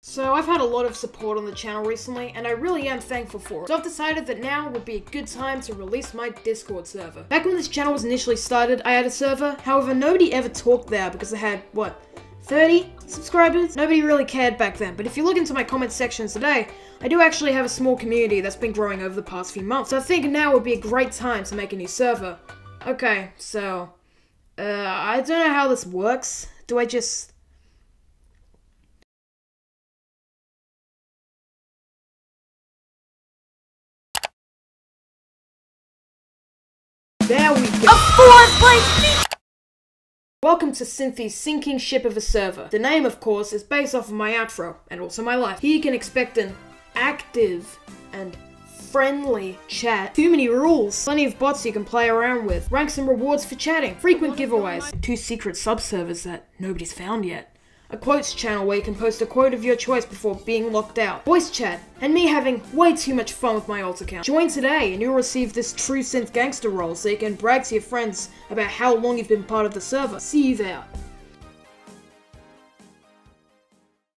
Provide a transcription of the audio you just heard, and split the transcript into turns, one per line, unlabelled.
So I've had a lot of support on the channel recently, and I really am thankful for it. So I've decided that now would be a good time to release my Discord server. Back when this channel was initially started, I had a server, however nobody ever talked there because I had, 30 subscribers? Nobody really cared back then, but if you look into my comment sections today, I do actually have a small community that's been growing over the past few months, so I think now would be a great time to make a new server. Okay, so, I don't know how this works. Do I just... There we go! A fourth place! Welcome to Synthi's sinking ship of a server. The name, of course, is based off of my outro, and also my life. Here you can expect an active and friendly chat. Too many rules. Plenty of bots you can play around with. Ranks and rewards for chatting. Frequent giveaways. 2 secret sub-servers that nobody's found yet. A quotes channel where you can post a quote of your choice before being locked out. Voice chat, and me having way too much fun with my alt account. Join today and you'll receive this true synth gangster role so you can brag to your friends about how long you've been part of the server. See you there.